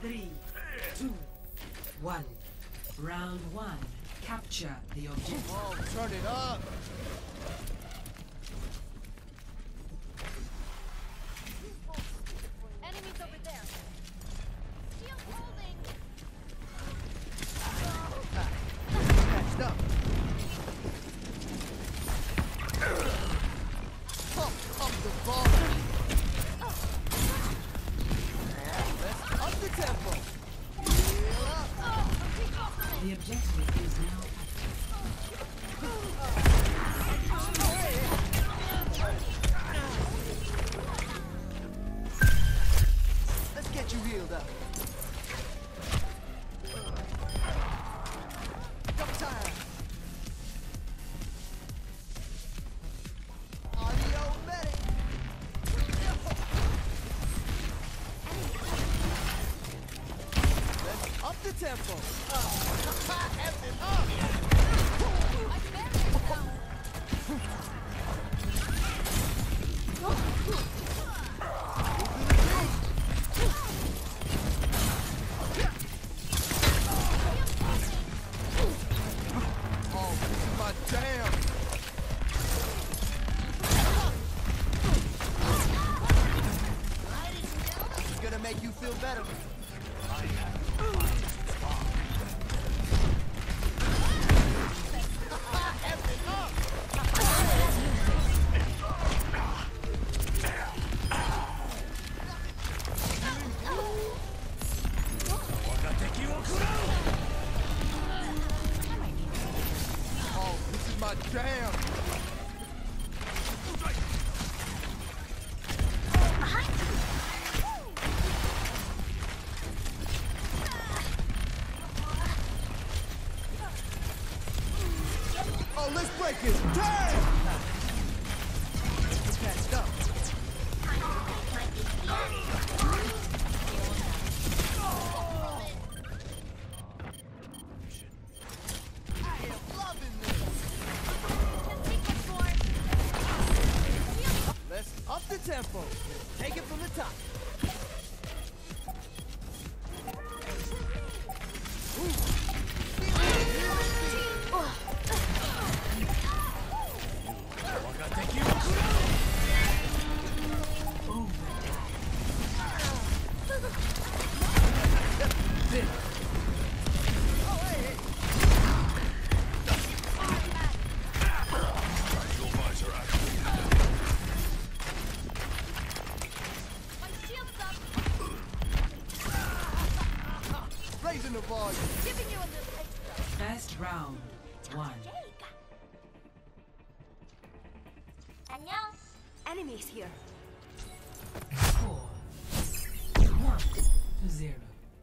3, 2, 1. Round 1. Capture the objective. Oh, turn it up! Enemies over there. Shield holding. Patched up. Pump up the volume. Let's up the tempo. Heal up. The objective is now Let's get you healed up. Double time. Audio medic. Let's up the tempo. F it up. Oh, this is my jam. It's gonna make you feel better. Oh, this is my jam. Oh, let's break his jam. It's patched up. I am loving this. Let's up the tempo. Let's take it from the top. Raising the volume. Giving you a little extra. first round. 1. 안녕. Enemies here. Score 1-0.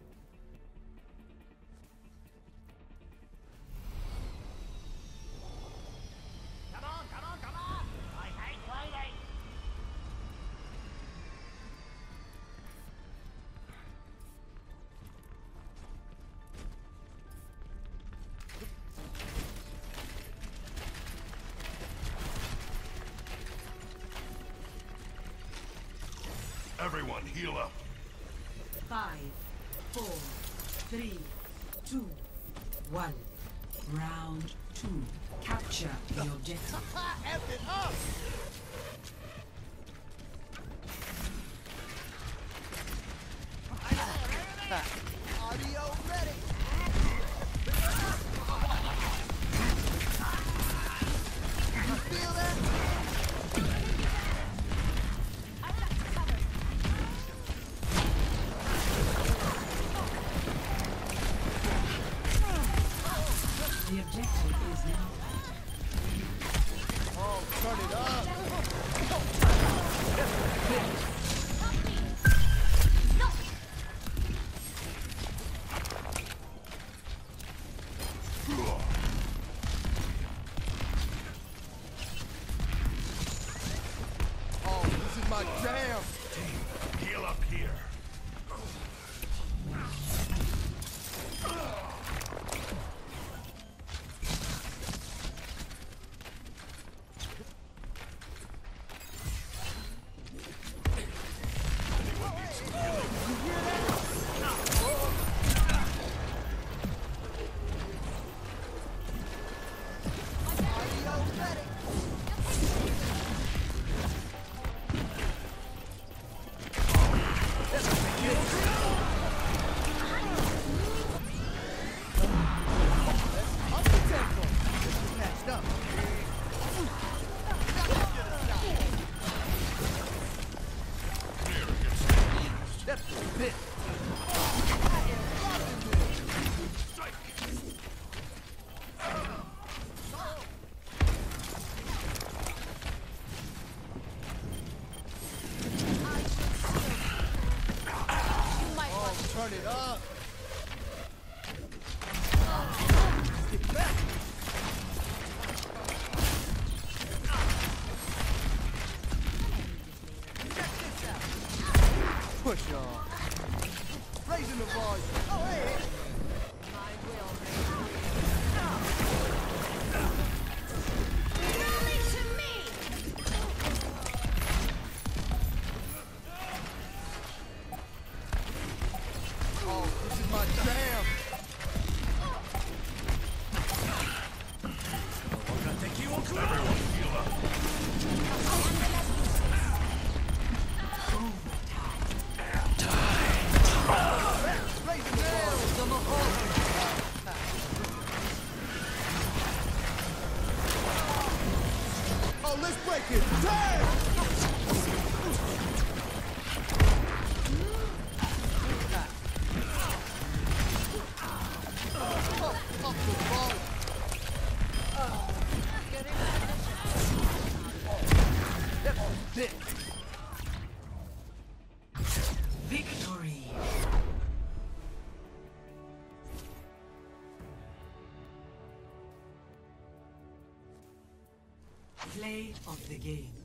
Everyone, heal up. 5, 4, 3, 2, 1. Round 2. Capture the objective. F it up. Audio medic. You feel that? The objective is now Oh, turn it up. Turn it up. Get back. Check this out. Push on. Raising the volume. Oh, hey. My will rally to me! Oh, this is my jam. Everyone heal up. Raising the volume. I'm a oh, let's break it. Damn! Up the ball. That's it. Victory. Play of the game.